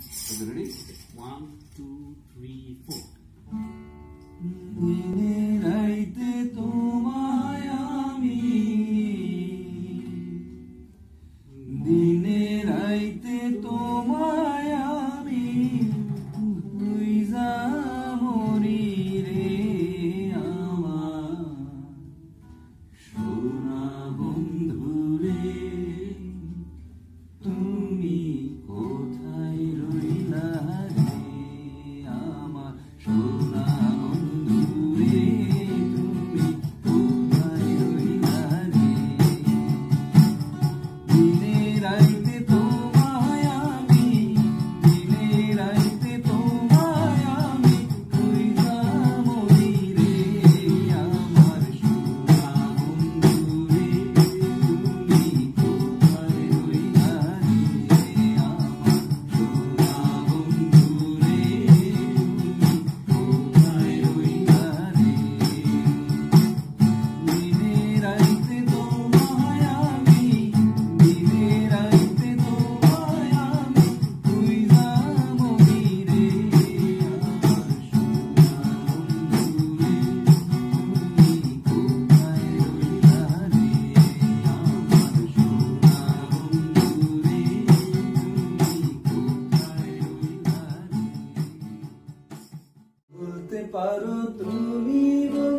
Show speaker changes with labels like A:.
A: Ready?
B: 1, 2, 3, 4.
A: দিনে রাইতে তোমায় আমি, দিনে রাইতে তোমায় আমি বুইঝা মরি রে আমার সোনা বন্ধু রে, তুমি কোথায় রইলা রে আমার সোনা বন্ধু রে, তুমি কোথায় রইলা রে। দিনে রাইতে তোমায় আমি, দিনে রাইতে তোমায় আমি বুইঝা মরি রে আমার সোনা বন্ধু রে, তুমি কোথায় রইলা রে আমার সোনা বন্ধু রে, তুমি কোথায় রইলা রে। দিনে রাইতে তোমায় আমি, দিনে রাইতে তোমায় আমি বুইঝা মরি রে আমার সোনা বন্ধু রে, তুমি কোথায় রইলা রে আমার সোনা বন্ধু রে, তুমি কোথায় রইলা রে। বলতে পারো তুমি